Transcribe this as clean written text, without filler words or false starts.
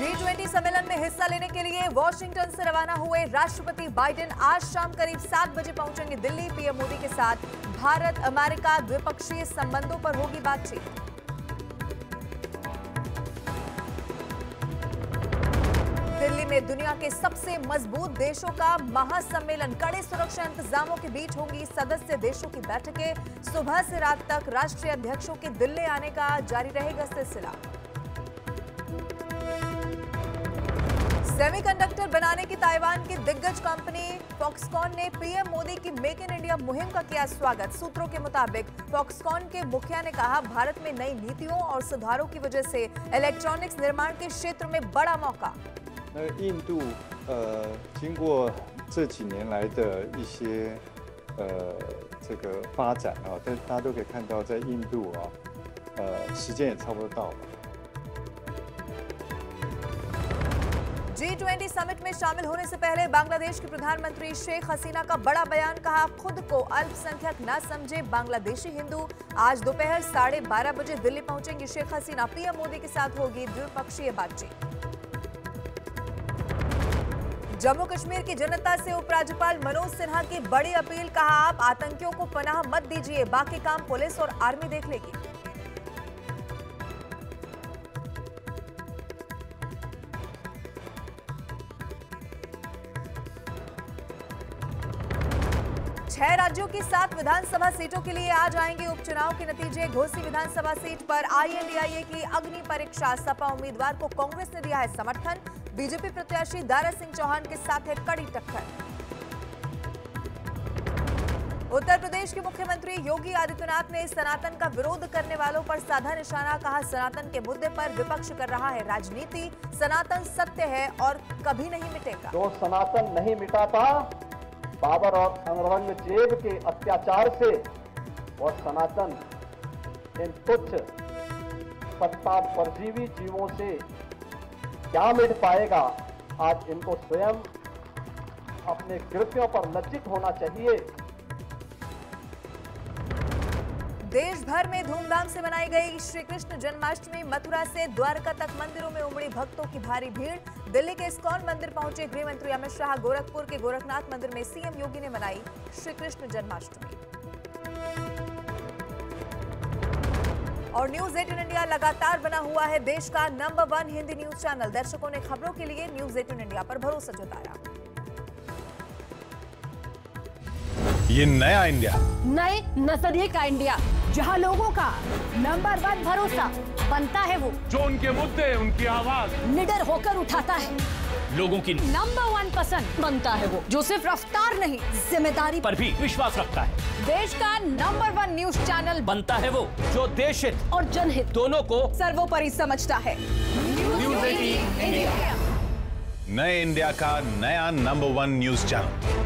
G20 सम्मेलन में हिस्सा लेने के लिए वॉशिंगटन से रवाना हुए राष्ट्रपति बाइडेन आज शाम करीब 7 बजे पहुंचेंगे दिल्ली। पीएम मोदी के साथ भारत अमेरिका द्विपक्षीय संबंधों पर होगी बातचीत। दिल्ली में दुनिया के सबसे मजबूत देशों का महासम्मेलन, कड़े सुरक्षा इंतजामों के बीच होंगी सदस्य देशों की बैठकें। सुबह से रात तक राष्ट्रीय अध्यक्षों के दिल्ली आने का जारी रहेगा सिलसिला। सेमीकंडक्टर बनाने की ताइवान की दिग्गज कंपनी फॉक्सकॉन ने पीएम मोदी की मेक इन इंडिया मुहिम का किया स्वागत। सूत्रों के मुताबिक फॉक्सकॉन के मुखिया ने कहा, भारत में नई नीतियों और सुधारों की वजह से इलेक्ट्रॉनिक्स निर्माण के क्षेत्र में बड़ा मौका। 印度经过这几年来的一些这个发展啊，但大家都可以看到，在印度啊，时间也差不多到了。 G20 समिट में शामिल होने से पहले बांग्लादेश की प्रधानमंत्री शेख हसीना का बड़ा बयान, कहा खुद को अल्पसंख्यक न समझे बांग्लादेशी हिंदू। आज दोपहर 12:30 बजे दिल्ली पहुंचेंगी शेख हसीना। पीएम मोदी के साथ होगी द्विपक्षीय बातचीत। जम्मू कश्मीर की जनता से उपराज्यपाल मनोज सिन्हा की बड़ी अपील, कहा आप आतंकियों को पनाह मत दीजिए, बाकी काम पुलिस और आर्मी देख लेगी। छह राज्यों की 7 विधानसभा सीटों के लिए आज आएंगे उपचुनाव के नतीजे। घोसी विधानसभा सीट पर INDIA की अग्नि परीक्षा, सपा उम्मीदवार को कांग्रेस ने दिया है समर्थन। बीजेपी प्रत्याशी दारा सिंह चौहान के साथ है कड़ी टक्कर। उत्तर प्रदेश के मुख्यमंत्री योगी आदित्यनाथ ने सनातन का विरोध करने वालों पर साधा निशाना, कहा सनातन के मुद्दे पर विपक्ष कर रहा है राजनीति। सनातन सत्य है और कभी नहीं मिटेगा। जो सनातन नहीं मिटा था बाबर और औरंगजेब के अत्याचार से, और सनातन इन तुच्छ सत्ता परजीवी जीवों से क्या मिट पाएगा। आज इनको स्वयं अपने कृत्यों पर लज्जित होना चाहिए। देश भर में धूमधाम से मनाई गई श्री कृष्ण जन्माष्टमी। मथुरा से द्वारका तक मंदिरों में उमड़ी भक्तों की भारी भीड़। दिल्ली के इस्कॉन मंदिर पहुंचे गृह मंत्री अमित शाह। गोरखपुर के गोरखनाथ मंदिर में सीएम योगी ने मनाई श्री कृष्ण जन्माष्टमी। और न्यूज 18 इंडिया लगातार बना हुआ है देश का नंबर 1 हिंदी न्यूज चैनल। दर्शकों ने खबरों के लिए न्यूज 18 इंडिया पर भरोसा जताया। ये नया इंडिया, नए नजरिए का इंडिया, जहां लोगों का नंबर 1 भरोसा बनता है वो जो उनके मुद्दे, उनकी आवाज निडर होकर उठाता है। लोगों की नंबर 1 पसंद बनता है वो जो सिर्फ रफ्तार नहीं, जिम्मेदारी पर भी विश्वास रखता है। देश का नंबर 1 न्यूज चैनल बनता है वो जो देश हित और जनहित दोनों को सर्वोपरि समझता है। न्यूज 18 इंडिया, नए इंडिया का नया नंबर 1 न्यूज चैनल।